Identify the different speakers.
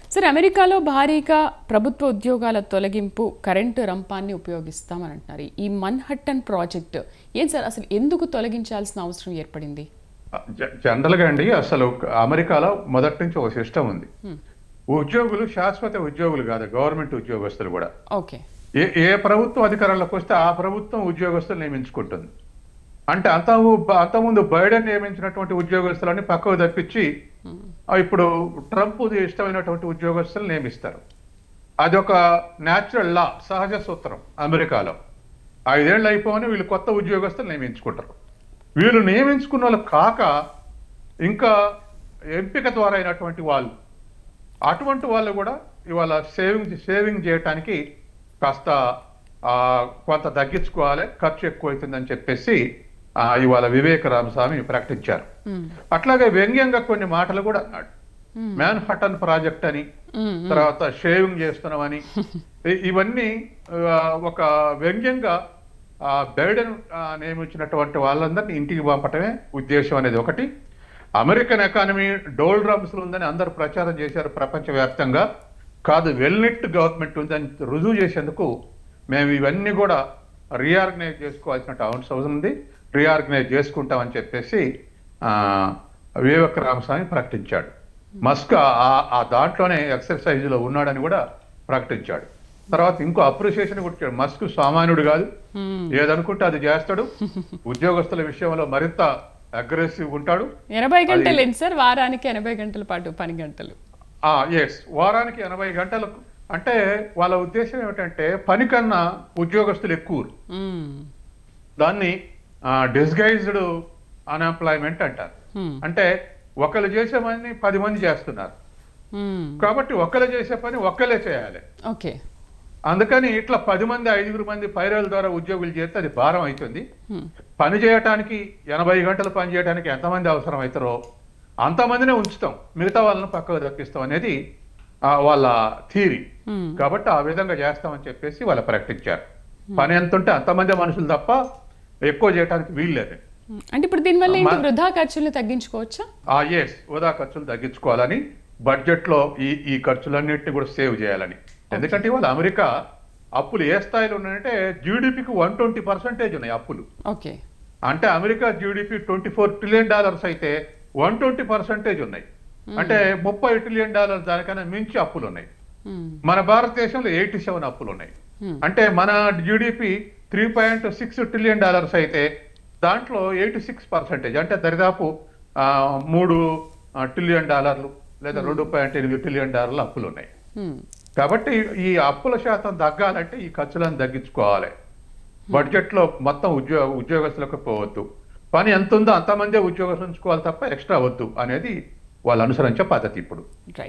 Speaker 1: సరే అమెరికాలో భారీగా ప్రభుత్వ ఉద్యోగాల తొలగింపు కరెంటు రంపాన్ని ఉపయోగిస్తామని అంటున్నారు. ఈ మన్హట్టన్ ప్రాజెక్ట్ ఏం సార్, అసలు ఎందుకు తొలగించాల్సిన అవసరం ఏర్పడింది?
Speaker 2: జనరల్గా అండి, అసలు అమెరికాలో మొదటి నుంచి ఒక సిస్టమ్ ఉంది. ఉద్యోగులు శాశ్వత ఉద్యోగులు కాదు, గవర్నమెంట్ ఉద్యోగస్తులు కూడా.
Speaker 1: ఓకే.
Speaker 2: ఏ ప్రభుత్వం అధికారంలోకి వస్తే ఆ ప్రభుత్వం ఉద్యోగస్తులు నియమించుకుంటుంది. అంటే అంతకుముందు బైడెన్ నియమించినటువంటి ఉద్యోగస్తులని పక్కకు తప్పించి ఇప్పుడు ట్రంప్ ఇష్టమైనటువంటి ఉద్యోగస్తులు నియమిస్తారు. అది ఒక న్యాచురల్ లా, సహజ సూత్రం అమెరికాలో. 5 ఏళ్ళు అయిపోని వీళ్ళు కొత్త ఉద్యోగస్తులు నియమించుకుంటారు. వీళ్ళు నియమించుకున్న వాళ్ళు కాక ఇంకా ఎంపిక ద్వారా అయినటువంటి వాళ్ళు, అటువంటి వాళ్ళు కూడా ఇవాళ సేవింగ్ చేయటానికి కాస్త కొంత తగ్గించుకోవాలి, ఖర్చు ఎక్కువ అవుతుందని చెప్పేసి ఇవాళ వివేక రామస్వామి ప్రకటించారు. అట్లాగే వ్యంగ్యంగా కొన్ని మాటలు కూడా అన్నాడు. మ్యాన్హట్టన్ ప్రాజెక్ట్ అని, తర్వాత షేవింగ్ చేస్తున్నామని, ఇవన్నీ ఒక వ్యంగ్యంగా బైడెన్ నియమించినటువంటి వాళ్ళందరినీ ఇంటికి పంపటమే ఉద్దేశం అనేది ఒకటి. అమెరికన్ ఎకానమీ డోల్ డ్రమ్స్ ఉందని అందరూ ప్రచారం చేశారు ప్రపంచవ్యాప్తంగా. కాదు, వెల్నెట్ గవర్నమెంట్ ఉందని రుజువు చేసేందుకు మేము ఇవన్నీ కూడా రీఆర్గనైజ్ చేసుకోవాల్సిన అవసరం ఉంది, రీఆర్గనైజ్ చేసుకుంటామని చెప్పేసి వివేక రామస్వామి ప్రకటించాడు. మస్క్ ఆ దాంట్లోనే ఎక్సర్సైజ్లో ఉన్నాడని కూడా ప్రకటించాడు. తర్వాత ఇంకో అప్రిషియేషన్ కూడా, మస్క్ సామాన్యుడు కాదు, ఏదనుకుంటే అది చేస్తాడు. ఉద్యోగస్తుల విషయంలో మరింత అగ్రెసివ్ ఉంటాడు.
Speaker 1: 80 గంటలు ఏంటి సార్? వారానికి 80 గంటల పాటు పని గంటలు.
Speaker 2: వారానికి 80 గంటలకు. అంటే వాళ్ళ ఉద్దేశం ఏమిటంటే పని కన్నా ఉద్యోగస్తులు ఎక్కువ. దాన్ని డిస్గైజ్డ్ అన్ఎంప్లాయ్మెంట్ అంటారు. అంటే ఒకళ్ళు చేసే పని 10 మంది చేస్తున్నారు కాబట్టి ఒకళ్ళు చేసే పని ఒక్కలే చేయాలి.
Speaker 1: ఓకే.
Speaker 2: అందుకని ఇట్లా 10 మంది 5 మంది పైరల ద్వారా ఉద్యోగులు చేస్తే అది భారం అవుతుంది. పని చేయటానికి 80 గంటలు పని చేయడానికి ఎంతమంది అవసరం అవుతారో అంతమందినే ఉంచుతాం, మిగతా వాళ్ళని పక్కకు తప్పిస్తాం అనేది వాళ్ళ థియరీ. కాబట్టి ఆ విధంగా చేస్తామని చెప్పేసి వాళ్ళు ప్రకటించారు. పని ఎంత ఉంటే అంతమంది మనుషులు తప్ప ఎక్కువ చేయడానికి వీల్లేదు.
Speaker 1: అంటే ఇప్పుడు దీనివల్ల వృధా ఖర్చులు తగ్గించుకోవచ్చా?
Speaker 2: వృధా ఖర్చులు తగ్గించుకోవాలని, బడ్జెట్ లో ఈ ఖర్చులన్నింటినీ కూడా సేవ్ చేయాలని. ఎందుకంటే ఇవాళ అమెరికా అప్పులు ఏ స్థాయిలో ఉన్నాయంటే జీడిపికి 120% ఉన్నాయి అప్పులు.
Speaker 1: ఓకే.
Speaker 2: అంటే అమెరికా జీడిపి $24 ట్రిలియన్ అయితే 120% ఉన్నాయి. అంటే $30 ట్రిలియన్ దానికన్నా మించి అప్పులు ఉన్నాయి. మన భారతదేశంలో 87 అప్పులు ఉన్నాయి. అంటే మన జీడిపి $3.6 ట్రిలియన్ అయితే దాంట్లో 86%, అంటే దరిదాపు $3 ట్రిలియన్ లేదా $2.8 ట్రిలియన్ అప్పులు ఉన్నాయి. కాబట్టి ఈ అప్పుల శాతం తగ్గాలంటే ఈ ఖర్చులను తగ్గించుకోవాలి. బడ్జెట్ లో మొత్తం ఉద్యోగస్తులకు పోవద్దు, పని ఎంత ఉందో అంతమందే ఉద్యోగస్తులు ఉంచుకోవాలి తప్ప ఎక్స్ట్రా వద్దు అనేది వాళ్ళు అనుసరించే పద్ధతి ఇప్పుడు.